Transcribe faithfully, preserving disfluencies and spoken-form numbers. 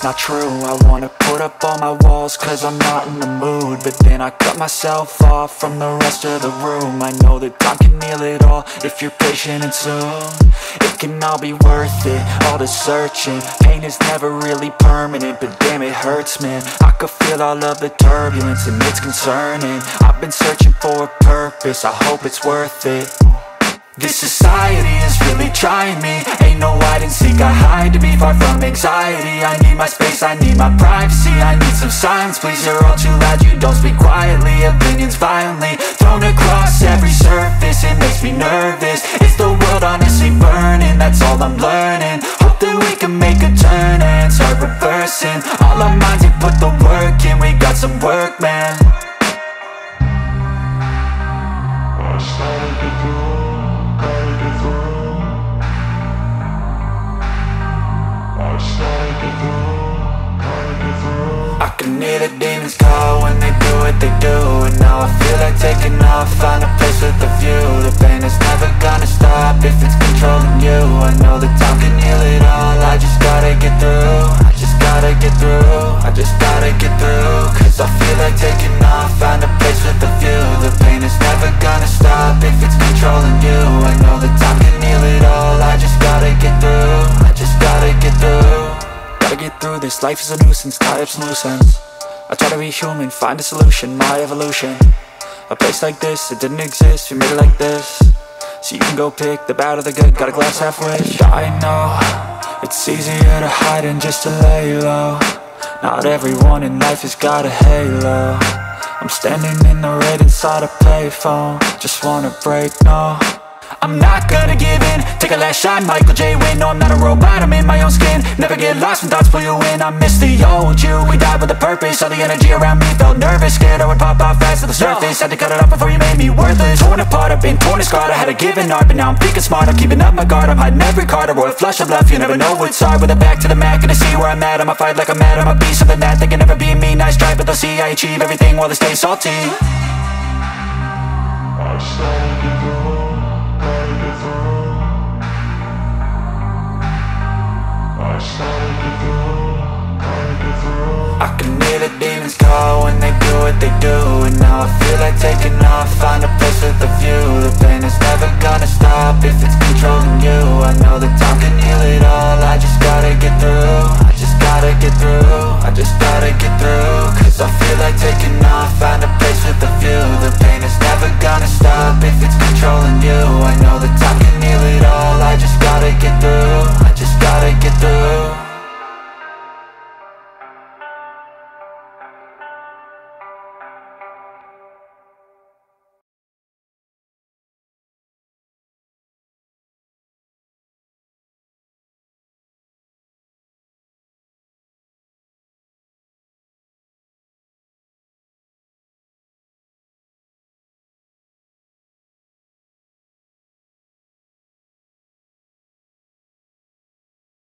not true. I wanna put up all my walls cause I'm not in the mood, but then I cut myself off from the rest of the room. I know that time can heal it all if you're patient and soon it can all be worth it, all the searching. Pain is never really permanent, but damn it hurts, man. I could feel all of the turbulence and it's concerning. I've been searching for a purpose, I hope it's worth it. This society is really trying me. Ain't no hide and seek, I hide to be far from anxiety. I need my space, I need my privacy. I need some silence, please, you're all too loud. You don't speak quietly, opinions violently thrown across every surface. It makes me nervous, is the world honestly burning? That's all I'm learning. Hope that we can make a turn and start reversing all our minds and put the work in. We got some work, man. I started to do I can hear the demons call when they do what they do, and now I feel like taking off, find a place with a view. The pain is never gonna stop if it's controlling you. I know that time can heal it all, I just gotta get through. I just gotta get through, I just gotta get through. Cause I feel like taking off, find a place with a view. The pain is never gonna stop if it's controlling you. I know that time can heal it all, I just gotta get through. I just gotta get through. Gotta get through this, life is a nuisance, tie up some loose ends. I try to be human, find a solution, my evolution. A place like this, it didn't exist, we made it like this. So you can go pick the bad or the good, got a glass half wish. I know, it's easier to hide than just to lay low. Not everyone in life has got a halo. I'm standing in the red inside a payphone, just wanna break, no. I'm not gonna give in, take a last shot, Michael J. Win. No, I'm not a robot, I'm in my own skin. Never get lost when thoughts pull you in. I miss the old you, we died with a purpose. All the energy around me felt nervous, scared I would pop out fast to the surface. Had to cut it off before you made me worthless. Torn apart, I've been torn and scarred. I had a given art, but now I'm thinking smart. I'm keeping up my guard, I'm hiding every card. A royal flush of love, you never know what's hard. With a back to the mat, gonna see where I'm at. I'ma fight like I'm mad, I'ma be something that they can never be me. Nice try, but they'll see I achieve everything while they stay salty. I started to go. I can hear the demons call when they do what they do, and now I feel like taking off, find a place with a view. The pain is never gonna stop if it's